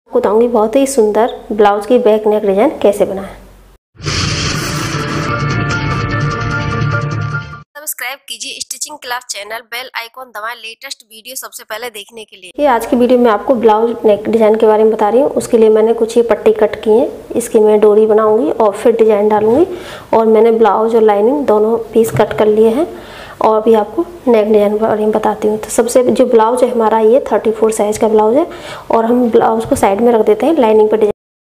बताऊंगी बहुत ही सुंदर ब्लाउज की बैक नेक डिजाइन कैसे बनाएं। सब्सक्राइब कीजिए stitching class channel, bell icon दबाएं लेटेस्ट वीडियो सबसे पहले देखने के लिए। ये आज की वीडियो में आपको ब्लाउज नेक डिजाइन के बारे में बता रही हूँ। उसके लिए मैंने कुछ ये पट्टी कट की है, इसकी मैं डोरी बनाऊंगी और फिर डिजाइन डालूंगी। और मैंने ब्लाउज और लाइनिंग दोनों पीस कट कर लिए हैं और अभी आपको नेक डिजाइन के बारे में बताती हूँ। तो सबसे जो ब्लाउज है हमारा ये 34 साइज का ब्लाउज है और हम ब्लाउज को साइड में रख देते हैं लाइनिंग पर डिजाइन।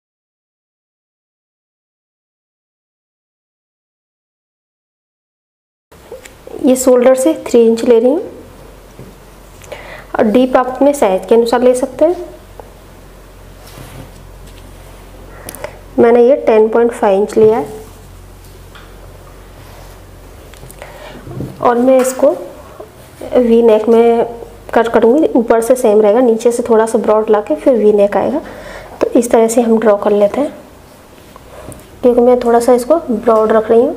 ये शोल्डर से 3 इंच ले रही हूँ और डीप आप अपने साइज के अनुसार ले सकते हैं। मैंने ये 10.5 इंच लिया है और मैं इसको वी नेक में कट करूँगी। ऊपर से सेम रहेगा, नीचे से थोड़ा सा ब्रॉड लाके फिर वी नेक आएगा। तो इस तरह से हम ड्रॉ कर लेते हैं, क्योंकि मैं थोड़ा सा इसको ब्रॉड रख रही हूँ।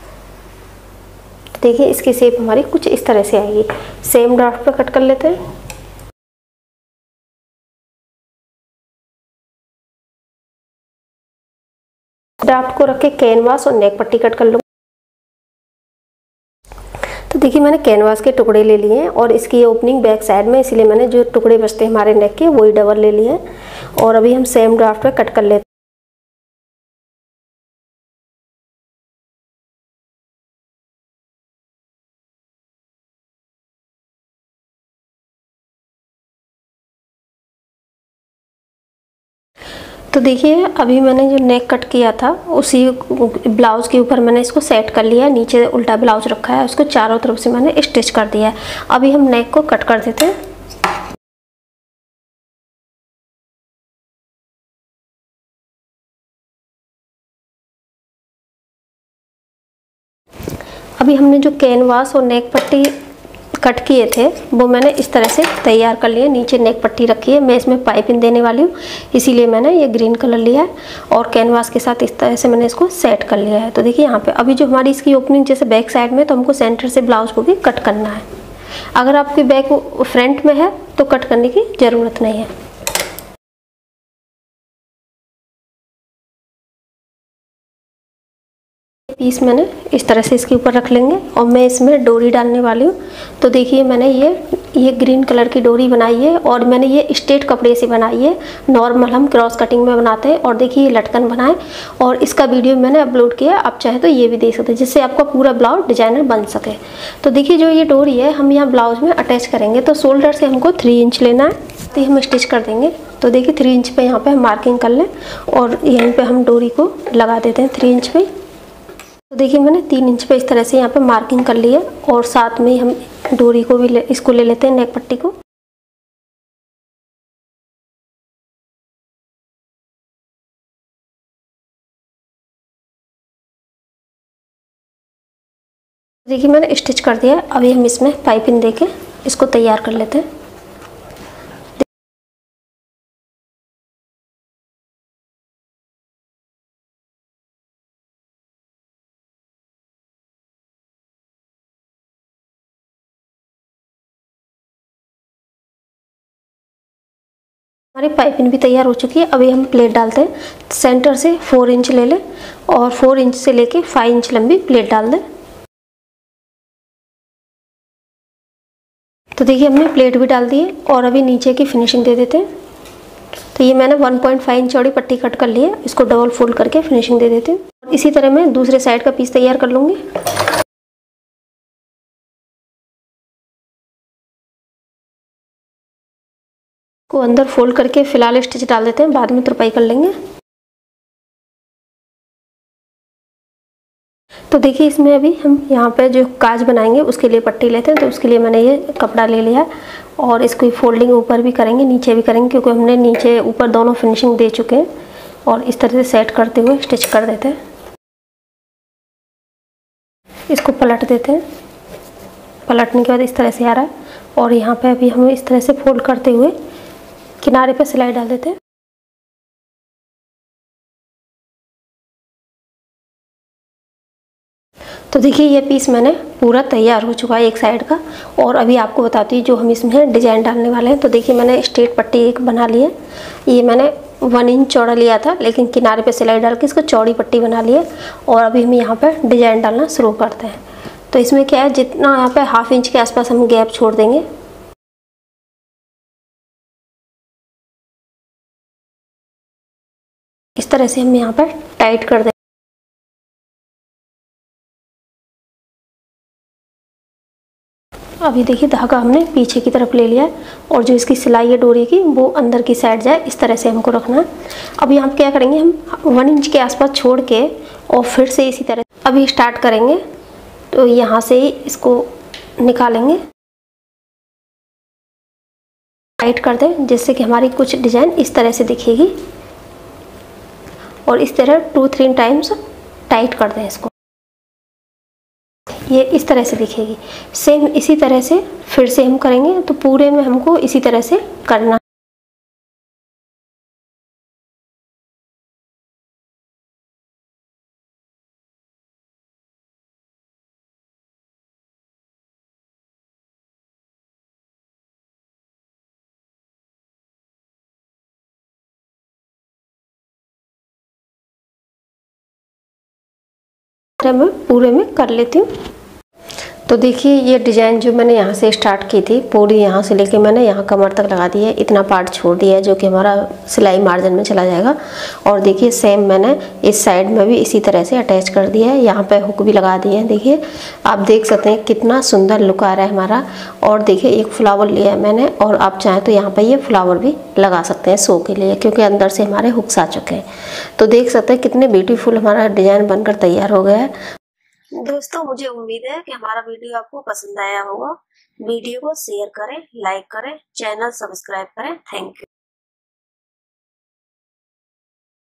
देखिए इसकी शेप हमारी कुछ इस तरह से आएगी। सेम ड्राफ्ट पे कट कर लेते हैं। ड्राफ्ट को रख के कैनवास और नेक पट्टी कट कर लूँगी। तो देखिए मैंने कैनवास के टुकड़े ले लिए हैं और इसकी ओपनिंग बैक साइड में, इसीलिए मैंने जो टुकड़े बचते हैं हमारे नेक के वही डबल ले लिए हैं। और अभी हम सेम ड्राफ्ट पे कट कर लेते हैं। तो देखिए अभी मैंने जो नेक कट किया था उसी ब्लाउज के ऊपर मैंने इसको सेट कर लिया है। नीचे उल्टा ब्लाउज रखा है, उसको चारों तरफ से मैंने स्टिच कर दिया है। अभी हम नेक को कट कर देते हैं। अभी हमने जो कैनवास और नेक पट्टी कट किए थे वो मैंने इस तरह से तैयार कर लिए। नीचे नेक पट्टी रखी है, मैं इसमें पाइपिंग देने वाली हूँ, इसीलिए मैंने ये ग्रीन कलर लिया है और कैनवास के साथ इस तरह से मैंने इसको सेट कर लिया है। तो देखिए यहाँ पे अभी जो हमारी इसकी ओपनिंग जैसे बैक साइड में, तो हमको सेंटर से ब्लाउज को भी कट करना है। अगर आपकी बैक फ्रंट में है तो कट करने की ज़रूरत नहीं है। पीस मैंने इस तरह से इसके ऊपर रख लेंगे और मैं इसमें डोरी डालने वाली हूँ। तो देखिए मैंने ये ग्रीन कलर की डोरी बनाई है और मैंने ये स्ट्रेट कपड़े से बनाई है। नॉर्मल हम क्रॉस कटिंग में बनाते हैं। और देखिए ये लटकन बनाए और इसका वीडियो मैंने अपलोड किया, आप चाहे तो ये भी देख सकते हैं, जिससे आपका पूरा ब्लाउज डिजाइनर बन सके। तो देखिए जो ये डोरी है हम यहाँ ब्लाउज में अटैच करेंगे। तो शोल्डर से हमको 3 इंच लेना है, तो हम स्टिच कर देंगे। तो देखिए 3 इंच पे यहाँ पे हम मार्किंग कर लें और यहीं पे हम डोरी को लगा देते हैं 3 इंच पे। तो देखिए मैंने 3 इंच पे इस तरह से यहाँ पे मार्किंग कर ली है और साथ में हम डोरी को भी इसको ले लेते हैं, नेक पट्टी को। देखिए मैंने स्टिच कर दिया है। अभी हम इसमें पाइपिंग देके इसको तैयार कर लेते हैं। हमारी पाइपिंग भी तैयार हो चुकी है। अभी हम प्लेट डालते हैं। सेंटर से 4 इंच ले लें और 4 इंच से लेके 5 इंच लंबी प्लेट डाल दें। तो देखिए हमने प्लेट भी डाल दी है और अभी नीचे की फिनिशिंग दे देते हैं। तो ये मैंने 1.5 इंच चौड़ी पट्टी कट कर ली है, इसको डबल फोल्ड करके फिनिशिंग दे देते हैं। इसी तरह मैं दूसरे साइड का पीस तैयार कर लूँगी। को अंदर फोल्ड करके फिलहाल स्टिच डाल देते हैं, बाद में तुरपाई कर लेंगे। तो देखिए इसमें अभी हम यहाँ पे जो काज बनाएंगे उसके लिए पट्टी लेते हैं। तो उसके लिए मैंने ये कपड़ा ले लिया और इसको फोल्डिंग ऊपर भी करेंगे नीचे भी करेंगे, क्योंकि हमने नीचे ऊपर दोनों फिनिशिंग दे चुके हैं। और इस तरह से सेट करते हुए स्टिच कर देते हैं। इसको पलट देते हैं। पलटने के बाद इस तरह से आ रहा है और यहाँ पे अभी हम इस तरह से फोल्ड करते हुए किनारे पे सिलाई डाल देते हैं। तो देखिए ये पीस मैंने पूरा तैयार हो चुका है एक साइड का। और अभी आपको बताती हूँ जो हम इसमें डिजाइन डालने वाले हैं। तो देखिए मैंने स्ट्रेट पट्टी एक बना ली है। ये मैंने 1 इंच चौड़ा लिया था, लेकिन किनारे पे सिलाई डाल के इसको चौड़ी पट्टी बना ली है। और अभी हम यहाँ पर डिजाइन डालना शुरू करते हैं। तो इसमें क्या है, जितना यहाँ पे 1/2 इंच के आसपास हम गैप छोड़ देंगे। इस तरह से हम यहाँ पर टाइट कर देंगे। अभी देखिए धागा हमने पीछे की तरफ ले लिया है और जो इसकी सिलाई है डोरी की वो अंदर की साइड जाए, इस तरह से हमको रखना है। अब यहाँ क्या करेंगे, हम 1 इंच के आसपास छोड़ के और फिर से इसी तरह अभी स्टार्ट करेंगे। तो यहाँ से ही इसको निकालेंगे, टाइट कर दें जिससे कि हमारी कुछ डिजाइन इस तरह से दिखेगी। और इस तरह 2-3 टाइम्स टाइट कर दें इसको, ये इस तरह से दिखेगी। सेम इसी तरह से फिर से हम करेंगे। तो पूरे में हमको इसी तरह से करना। मैं पूरे में कर लेती हूँ। तो देखिए ये डिज़ाइन जो मैंने यहाँ से स्टार्ट की थी, पूरी यहाँ से लेके मैंने यहाँ कमर तक लगा दी है। इतना पार्ट छोड़ दिया है जो कि हमारा सिलाई मार्जिन में चला जाएगा। और देखिए सेम मैंने इस साइड में भी इसी तरह से अटैच कर दिया है। यहाँ पे हुक भी लगा दिए हैं। देखिए आप देख सकते हैं कितना सुंदर लुक आ रहा है हमारा। और देखिए एक फ्लावर लिया है मैंने, और आप चाहें तो यहाँ पर ये फ्लावर भी लगा सकते हैं शो के लिए, क्योंकि अंदर से हमारे हुक्स आ चुके हैं। तो देख सकते हैं कितने ब्यूटीफुल हमारा डिज़ाइन बनकर तैयार हो गया है। दोस्तों मुझे उम्मीद है कि हमारा वीडियो आपको पसंद आया होगा। वीडियो को शेयर करें, लाइक करें, चैनल सब्सक्राइब करें। Thank you.